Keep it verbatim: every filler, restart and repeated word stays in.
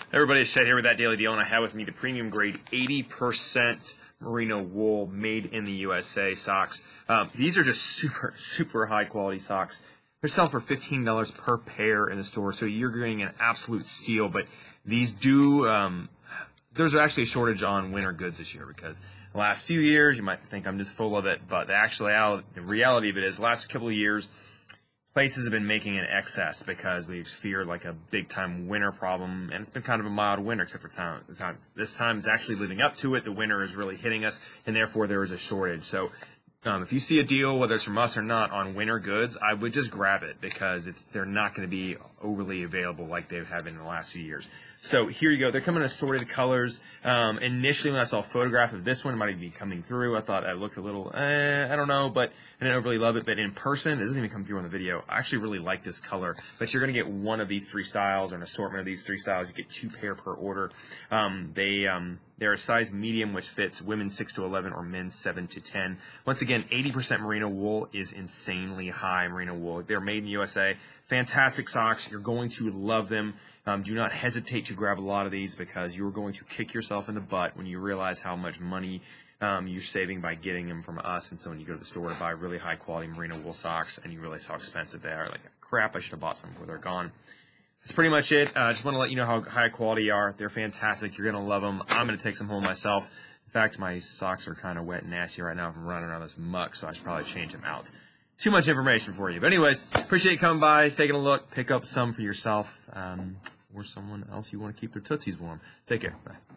Everybody, it's Shed here with That Daily Deal, and I have with me the premium grade eighty percent merino wool made in the U S A socks. Um, these are just super, super high quality socks. They're selling for fifteen dollars per pair in the store, so you're getting an absolute steal. But these do, um, there's actually a shortage on winter goods this year because the last few years, you might think I'm just full of it, but the actual the reality of it is the last couple of years, places have been making an excess because we've feared like a big-time winter problem, and it's been kind of a mild winter except for time. This time, this time it's actually living up to it. The winter is really hitting us, and therefore there is a shortage. So um, if you see a deal, whether it's from us or not, on winter goods, I would just grab it because it's they're not going to be overly available like they have been in the last few years. So here you go. They're coming in assorted colors. Um, initially, when I saw a photograph of this one, it might even be coming through. I thought it looked a little, eh, I don't know, but I didn't overly love it. But in person, it doesn't even come through on the video. I actually really like this color. But you're going to get one of these three styles or an assortment of these three styles. You get two pair per order. Um, they, um, they're a size medium, which fits women six to eleven or men seven to ten. Once again, eighty percent merino wool is insanely high merino wool. They're made in the U S A. Fantastic socks. You're going to love them. Um, do not hesitate to grab a lot of these because you're going to kick yourself in the butt when you realize how much money um, you're saving by getting them from us. And so when you go to the store to buy really high quality merino wool socks and you realize how expensive they are, like, crap, I should have bought some before they're gone. That's pretty much it. I uh, just want to let you know how high quality they are. They're fantastic. You're going to love them. I'm going to take some home myself. In fact, my socks are kind of wet and nasty right now from running around this muck, so I should probably change them out. Too much information for you. But anyways, appreciate you coming by, taking a look, pick up some for yourself, um, or someone else you want to keep their tootsies warm. Take care. Bye.